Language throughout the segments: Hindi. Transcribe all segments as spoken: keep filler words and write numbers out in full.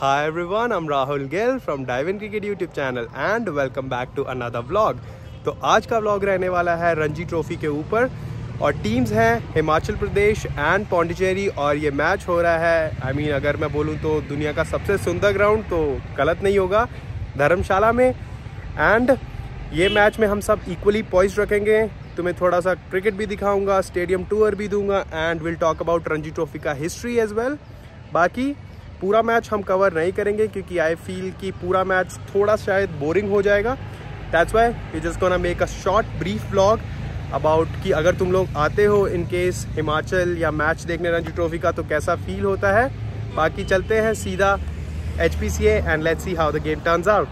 Hi everyone, I'm Rahul Gill from Dive in Cricket YouTube channel and welcome back to another vlog। तो आज का vlog रहने वाला है रणजी ट्रॉफी के ऊपर और टीम्स हैं हिमाचल प्रदेश एंड पौंडीचेरी और ये मैच हो रहा है आई I मीन mean, अगर मैं बोलूँ तो दुनिया का सबसे सुंदर ग्राउंड तो गलत नहीं होगा, धर्मशाला में। एंड ये मैच में हम सब इक्वली पॉइज्ड रखेंगे, तुम्हें थोड़ा सा क्रिकेट भी दिखाऊंगा, स्टेडियम टूर भी दूंगा and will talk about Ranji trophy का हिस्ट्री एज वेल। बाकी पूरा मैच हम कवर नहीं करेंगे क्योंकि आई फील कि पूरा मैच थोड़ा शायद बोरिंग हो जाएगा। That's why we just gonna make a short brief vlog about कि अगर तुम लोग आते हो इन केस हिमाचल या मैच देखने रणजी ट्रॉफी का तो कैसा फील होता है। बाकी चलते हैं सीधा H P C A and let's see how the game turns out.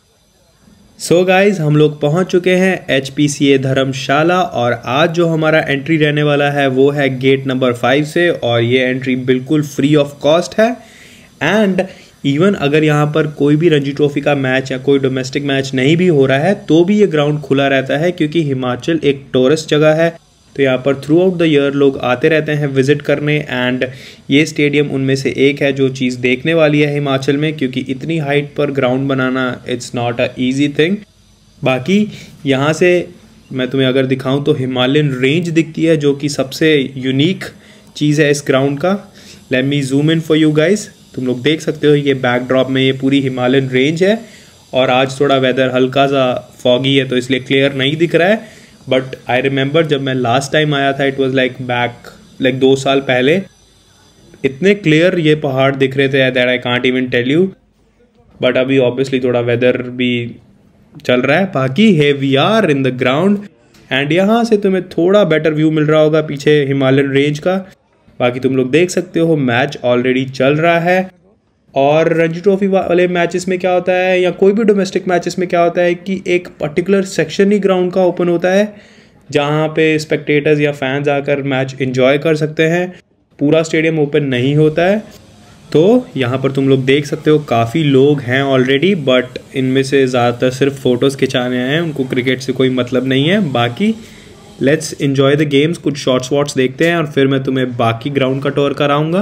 So guys हम लोग पहुंच चुके हैं एच पी सी ए धर्मशाला और आज जो हमारा एंट्री रहने वाला है वो है गेट नंबर फाइव से और ये एंट्री बिल्कुल फ्री ऑफ कॉस्ट है। एंड इवन अगर यहाँ पर कोई भी रणजी ट्रॉफी का मैच या कोई डोमेस्टिक मैच नहीं भी हो रहा है तो भी ये ग्राउंड खुला रहता है क्योंकि हिमाचल एक टूरिस्ट जगह है, तो यहाँ पर थ्रू आउट द ईयर लोग आते रहते हैं विजिट करने। एंड ये स्टेडियम उनमें से एक है जो चीज़ देखने वाली है हिमाचल में, क्योंकि इतनी हाइट पर ग्राउंड बनाना it's not a easy thing. बाकी यहाँ से मैं तुम्हें अगर दिखाऊं तो हिमालयन रेंज दिखती है जो कि सबसे यूनिक चीज़ है इस ग्राउंड का। Let me zoom in for you guys. तुम लोग देख सकते हो ये बैकड्रॉप में ये पूरी हिमालयन रेंज है और आज थोड़ा वेदर हल्का सा फॉगी है तो इसलिए क्लियर नहीं दिख रहा है। बट आई रिमेंबर जब मैं लास्ट टाइम आया था it was like back like दो साल पहले, इतने क्लियर ये पहाड़ दिख रहे थे that I can't even tell you. But अभी ऑब्वियसली थोड़ा वेदर भी चल रहा है। बाकी है we are in the ground and यहाँ से तुम्हें थोड़ा बेटर व्यू मिल रहा होगा पीछे हिमालयन रेंज का। बाकी तुम लोग देख सकते हो मैच ऑलरेडी चल रहा है। और रणजी ट्रॉफी वाले मैचेस में क्या होता है या कोई भी डोमेस्टिक मैचेस में क्या होता है कि एक पर्टिकुलर सेक्शन ही ग्राउंड का ओपन होता है जहाँ पे स्पेक्टेटर्स या फैंस आकर मैच एंजॉय कर सकते हैं, पूरा स्टेडियम ओपन नहीं होता है। तो यहाँ पर तुम लोग देख सकते हो काफ़ी लोग हैं ऑलरेडी, बट इनमें से ज़्यादातर सिर्फ फ़ोटोज़ खिंचाने आए हैं, उनको क्रिकेट से कोई मतलब नहीं है। बाकी लेट्स एंजॉय द गेम्स, कुछ शॉर्ट्स वॉट्स देखते हैं और फिर मैं तुम्हें बाकी ग्राउंड का टूर कराऊंगा।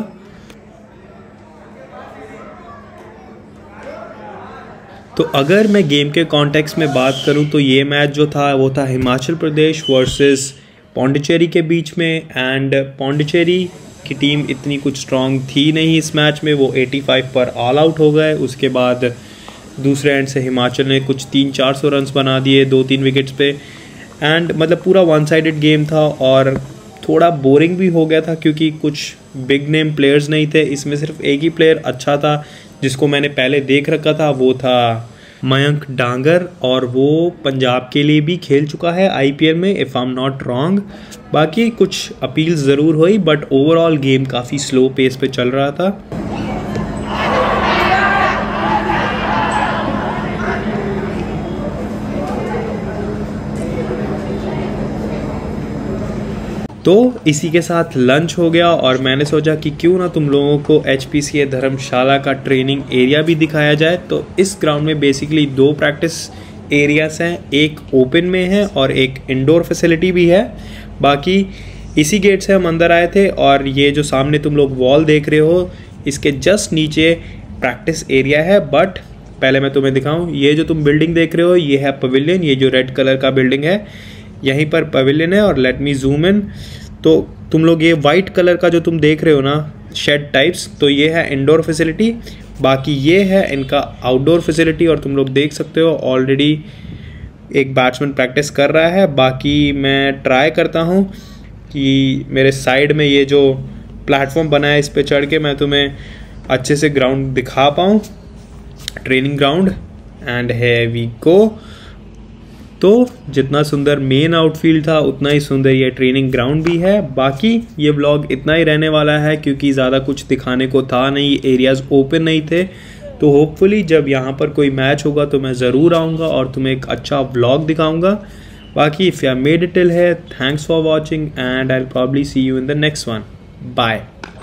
तो अगर मैं गेम के कॉन्टेक्स्ट में बात करूं तो ये मैच जो था वो था हिमाचल प्रदेश वर्सेस पौंडीचेरी के बीच में। एंड पौंडीचेरी की टीम इतनी कुछ स्ट्रांग थी नहीं इस मैच में, वो पचासी पर ऑल आउट हो गए। उसके बाद दूसरे एंड से हिमाचल ने कुछ तीन चार सौ रन बना दिए दो तीन विकेट्स पे। एंड मतलब पूरा वन साइडेड गेम था और थोड़ा बोरिंग भी हो गया था क्योंकि कुछ बिग नेम प्लेयर्स नहीं थे। इसमें सिर्फ एक ही प्लेयर अच्छा था जिसको मैंने पहले देख रखा था, वो था मयंक डांगर और वो पंजाब के लिए भी खेल चुका है आई पी एल में if I am not wrong. बाकी कुछ अपील्स ज़रूर हुई बट ओवरऑल गेम काफ़ी स्लो पेस पे चल रहा था। तो इसी के साथ लंच हो गया और मैंने सोचा कि क्यों ना तुम लोगों को एच पी सी ए धर्मशाला का ट्रेनिंग एरिया भी दिखाया जाए। तो इस ग्राउंड में बेसिकली दो प्रैक्टिस एरियाज हैं, एक ओपन में है और एक इंडोर फैसिलिटी भी है। बाकी इसी गेट से हम अंदर आए थे और ये जो सामने तुम लोग वॉल देख रहे हो इसके जस्ट नीचे प्रैक्टिस एरिया है। बट पहले मैं तुम्हें दिखाऊं, ये जो तुम बिल्डिंग देख रहे हो ये है पवेलियन, ये जो रेड कलर का बिल्डिंग है यहीं पर पवेलियन है। और लेट मी जूम इन, तो तुम लोग ये वाइट कलर का जो तुम देख रहे हो ना शेड टाइप्स, तो ये है इंडोर फैसिलिटी। बाकी ये है इनका आउटडोर फैसिलिटी और तुम लोग देख सकते हो ऑलरेडी एक बैट्समैन प्रैक्टिस कर रहा है। बाकी मैं ट्राई करता हूँ कि मेरे साइड में ये जो प्लेटफॉर्म बना है इस पर चढ़ के मैं तुम्हें अच्छे से ग्राउंड दिखा पाऊँ, training ground. And here we go. तो जितना सुंदर मेन आउटफील्ड था उतना ही सुंदर ये ट्रेनिंग ग्राउंड भी है। बाकी ये व्लॉग इतना ही रहने वाला है क्योंकि ज़्यादा कुछ दिखाने को था नहीं, एरियाज ओपन नहीं थे। तो होपफुली जब यहाँ पर कोई मैच होगा तो मैं ज़रूर आऊँगा और तुम्हें एक अच्छा व्लॉग दिखाऊँगा। बाकी if you have made it till here, thanks for watching and I will probably see you in the next one. Bye.